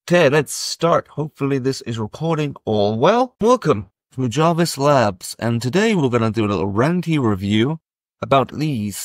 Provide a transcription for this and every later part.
Okay, let's start. Hopefully this is recording all well. Welcome to Jarvis Labs, and today we're going to do a little ranty review about the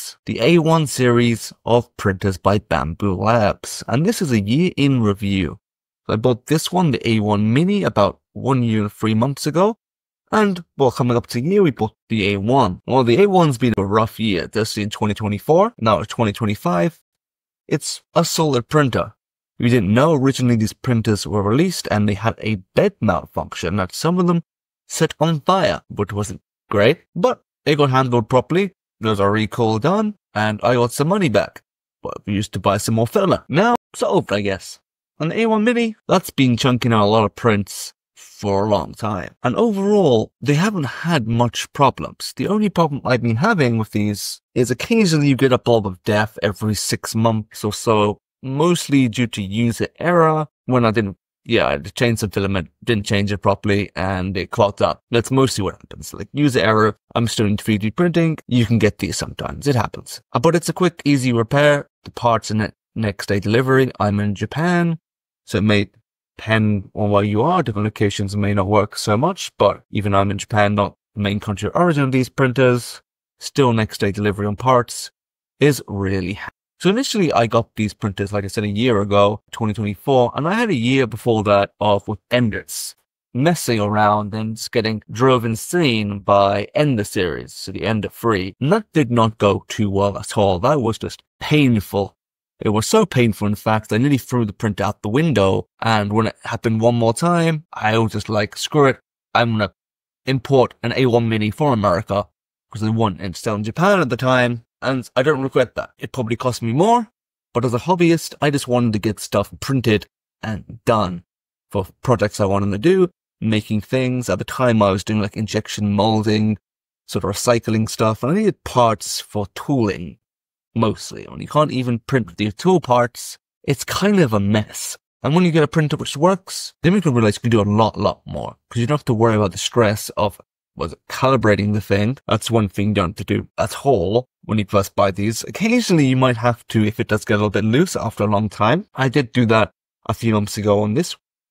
A1 series of printers by Bambu Labs. And this is a year in review. So I bought this one, the A1 Mini, about 1 year and 3 months ago. And, well, coming up to a year, we bought the A1. Well, the A1's been a rough year, just in 2024, now it's 2025. It's a solid printer. We didn't know originally these printers were released and they had a bed malfunction that some of them set on fire, which wasn't great, but they got handled properly. There was a recall done and I got some money back. But we used to buy some more filler. Now, solved, I guess. On the A1 Mini, that's been chunking out a lot of prints for a long time. And overall, they haven't had much problems. The only problem I've been having with these is occasionally you get a bulb of death every 6 months or so. Mostly due to user error when I changed the filament, didn't change it properly and it clogged up. That's mostly what happens. Like user error, I'm still in 3D printing, you can get these sometimes, it happens. But it's a quick, easy repair. The parts are next day delivery. I'm in Japan, so it may depend on where you are. Different locations may not work so much, but even I'm in Japan, not the main country of origin of these printers, still next day delivery on parts is really handy. So initially I got these printers, like I said, a year ago, 2024, and I had a year before that with Enders, messing around and just getting drove insane by Ender series, so the Ender 3. And that did not go too well at all. That was just painful. It was so painful, in fact, I nearly threw the printer out the window, and when it happened one more time, I was just like, screw it, I'm gonna import an A1 Mini for America, because they weren't still in Japan at the time. And I don't regret that. It probably cost me more, but as a hobbyist, I just wanted to get stuff printed and done for projects I wanted to do, making things. At the time, I was doing like injection molding, sort of recycling stuff, and I needed parts for tooling, mostly. When you can't even print with your tool parts, it's kind of a mess. And when you get a printer which works, then you can realize you can do a lot more, because you don't have to worry about the stress of calibrating the thing. That's one thing you don't have to do at all when you first buy these. Occasionally you might have to if it does get a little bit loose after a long time. I did do that a few months ago on the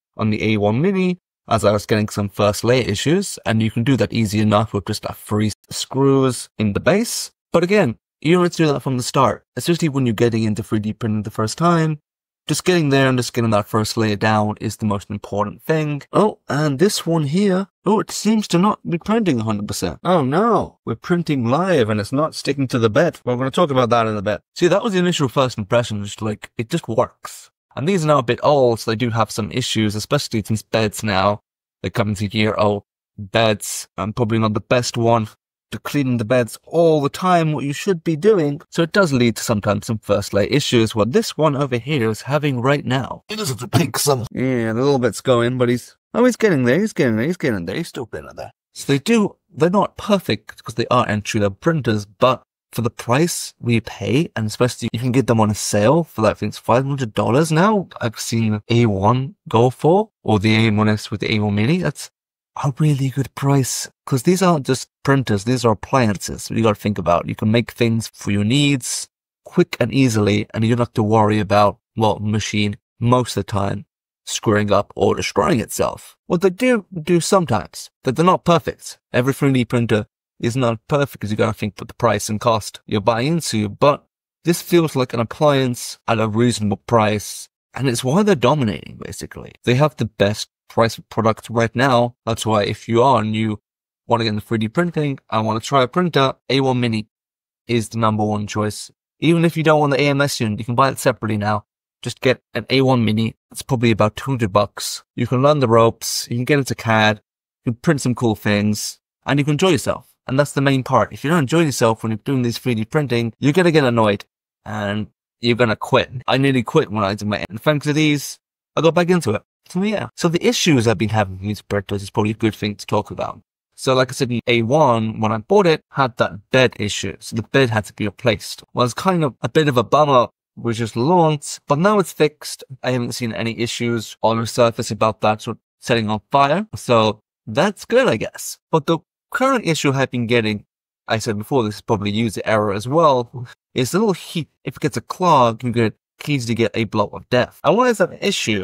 A1 Mini as I was getting some first layer issues, and you can do that easy enough with just 3 screws in the base. But again, you don't have to do that from the start, especially when you're getting into 3D printing the first time. Just getting there and just getting that first layer down is the most important thing. Oh, and this one here, oh, it seems to not be printing 100%. Oh no, we're printing live and it's not sticking to the bed. We're going to talk about that in a bit. See, that was the initial first impression, just like, it just works. And these are now a bit old, so they do have some issues, especially since beds now. They're coming to year-old beds. I'm probably not the best one to clean the beds all the time, what you should be doing. So it does lead to sometimes some first layer issues, what this one over here is having right now. It doesn't take some. Yeah, the little bit's going, but he's getting there, he's still getting there. So they're not perfect, because they are entry-level printers, but for the price we pay, and especially you can get them on a sale for like, I think it's $500 now, I've seen A1 go for, or the A1S with the A1 Mini. That's a really good price, because these aren't just printers, these are appliances you got to think about. You can make things for your needs quick and easily, and you don't have to worry about, well, machine most of the time screwing up or destroying itself. What they do sometimes, that they're not perfect. Every 3D printer is not perfect, because you got to think for the price and cost you're buying into, but this feels like an appliance at a reasonable price, and it's why they're dominating, basically. They have the best price product right now. That's why if you are new, want to get into 3D printing, I want to try a printer, A1 Mini is the #1 choice. Even if you don't want the AMS unit, you can buy it separately now. Just get an A1 Mini. It's probably about $200. You can learn the ropes, you can get into CAD, you can print some cool things, and you can enjoy yourself. And that's the main part. If you don't enjoy yourself when you're doing this 3D printing, you're going to get annoyed and you're going to quit. I nearly quit when I did my, and thanks to these, I got back into it. So yeah. So the issues I've been having with these printers is probably a good thing to talk about. So like I said, the A1, when I bought it, had that bed issue. So the bed had to be replaced. Well, it's kind of a bit of a bummer, which is launched, but now it's fixed. I haven't seen any issues on the surface about that sort of setting on fire. So that's good, I guess. But the current issue I've been getting, I said before, this is probably user error as well, is a little heat. If it gets a clog, you can easily get a blow of death. And why is that an issue?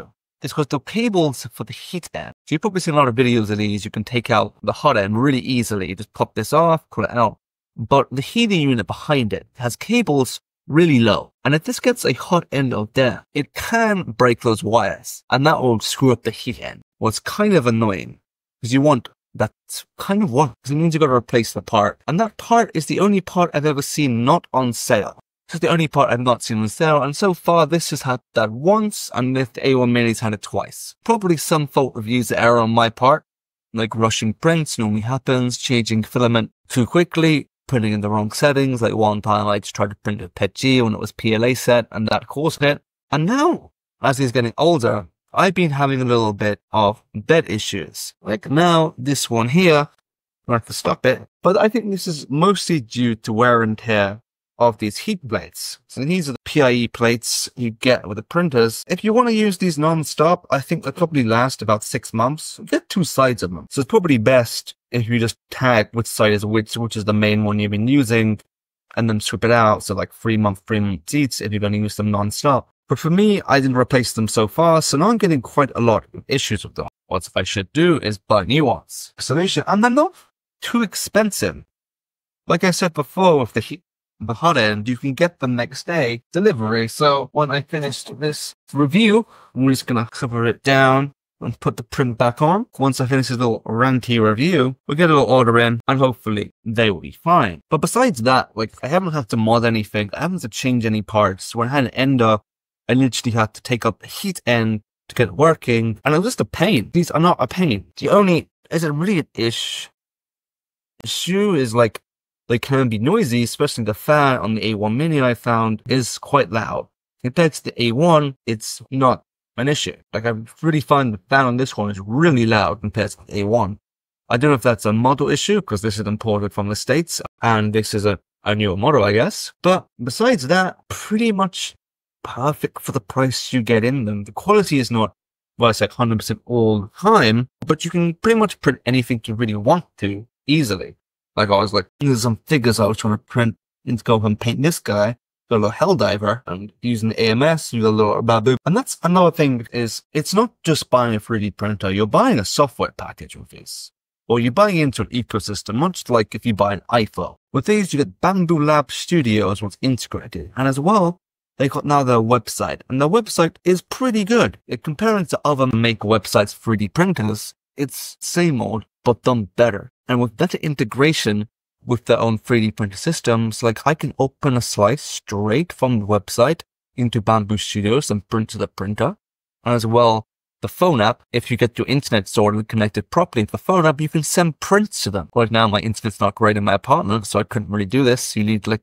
is because the cables for the heat end. So you've probably seen a lot of videos of these. You can take out the hot end really easily. You just pop this off, pull it out. But the heating unit behind it has cables really low. And if this gets a hot end out there, it can break those wires and that will screw up the heat end. Well, it's kind of annoying because you want that kind of work because it means you've got to replace the part. And that part is the only part I've ever seen not on sale. This is the only part I've not seen on sale. And so far, this has had that once and the A1 Mini's had it twice. Probably some fault of user error on my part, like rushing prints normally happens, changing filament too quickly, putting in the wrong settings. Like one time I just tried to print a PETG when it was PLA set and that caused it. And now, as he's getting older, I've been having a little bit of bed issues. Like now, this one here, I have to stop it. But I think this is mostly due to wear and tear of these heat plates. So these are the PIE plates you get with the printers. If you want to use these non-stop, I think they'll probably last about 6 months. Get 2 sides of them. So it's probably best if you just tag which side is which is the main one you've been using, and then strip it out. So like 3 month seats if you're going to use them non-stop. But for me, I didn't replace them so far, so now I'm getting quite a lot of issues with them. What I should do is buy new ones. Solution, and they're not too expensive. Like I said before, with the hot end, you can get them next day delivery. So when I finished this review, I'm just gonna cover it down and put the print back on. Once I finish this little ranty review, we'll get a little order in and hopefully they will be fine. But besides that, like I haven't had to mod anything. I haven't had to change any parts. When I had an ender, I literally had to take up the heat end to get it working. And it was just a pain. These are not a pain. The only, is it really an issue is like, they can be noisy, especially the fan on the A1 Mini I found is quite loud. Compared to the A1, it's not an issue. Like I really find the fan on this one is really loud compared to the A1. I don't know if that's a model issue because this is imported from the States and this is a newer model, I guess. But besides that, pretty much perfect for the price you get in them. The quality is not, well, it's like 100% all the time, but you can pretty much print anything you really want to easily. Like I was like, there's some figures I was trying to print and go and paint this guy, got a little Helldiver, and using the AMS, you got a little Bambu. And that's another thing is, it's not just buying a 3D printer, you're buying a software package with this. Or you're buying into an ecosystem, much like if you buy an iPhone. With these, you get Bambu Labs Studios what's integrated. And as well, they got now their website. And their website is pretty good. Comparing to other make websites 3D printers, it's same old, but done better. And with better integration with their own 3D printer systems, like I can open a slice straight from the website into Bambu Studios and print to the printer. And as well, the phone app, if you get your internet sorted and connected properly to the phone app, you can send prints to them. Right now, my internet's not great in my apartment, so I couldn't really do this. You need like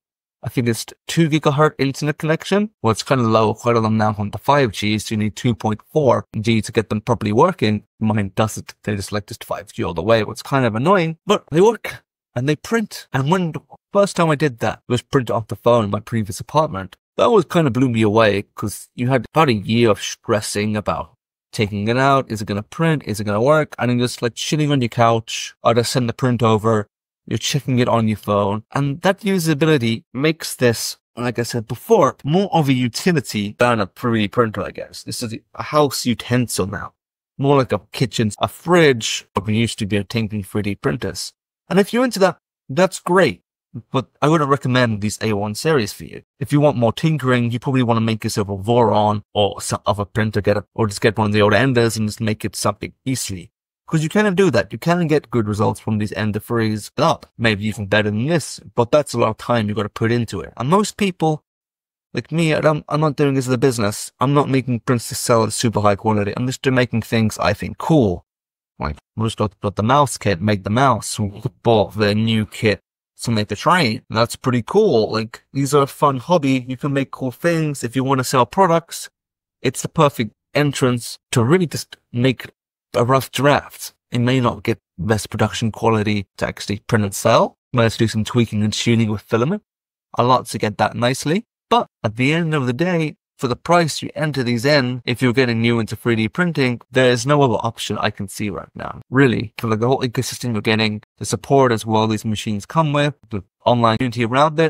I think it's 2 gigahertz internet connection. Well, it's kind of low, quite a lot now on the 5G, so you need 2.4 G to get them properly working. Mine doesn't. They just like just 5G all the way, which is kind of annoying, but they work and they print. And when the first time I did that was print off the phone in my previous apartment, that was kind of blew me away because you had about a year of stressing about taking it out. Is it going to print? Is it going to work? And then just like chilling on your couch or just send the print over. You're checking it on your phone, and that usability makes this, like I said before, more of a utility than a 3D printer, I guess. This is a house utensil now. More like a kitchen, a fridge, what we used to be obtaining 3D printers. And if you're into that, that's great. But I wouldn't recommend these A1 series for you. If you want more tinkering, you probably want to make yourself a Voron or some other printer, or just get one of the old Enders and just make it something easily. Because you can do that. You can get good results from these Ender 3s up. Maybe even better than this. But that's a lot of time you've got to put into it. And most people, like me, I'm not doing this as a business. I'm not making prints to sell at super high quality. I'm just making things I think cool. Like, I just got the mouse kit, make the mouse. Bought the new kit to make the train. That's pretty cool. Like, these are a fun hobby. You can make cool things. If you want to sell products, it's the perfect entrance to really just make a rough draft. It may not get best production quality to actually print and sell. Let's do some tweaking and tuning with filament. A lot to get that nicely. But at the end of the day, for the price you enter these in, if you're getting new into 3D printing, there's no other option I can see right now. Really, for like the whole ecosystem you're getting, the support as well these machines come with, the online community around it,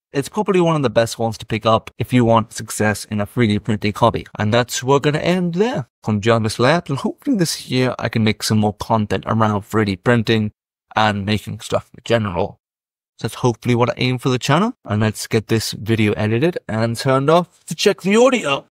it's probably one of the best ones to pick up if you want success in a 3D printing hobby. And that's where we're going to end there from Jarvis Labs. And hopefully this year I can make some more content around 3D printing and making stuff in general. So that's hopefully what I aim for the channel. And let's get this video edited and turned off to check the audio.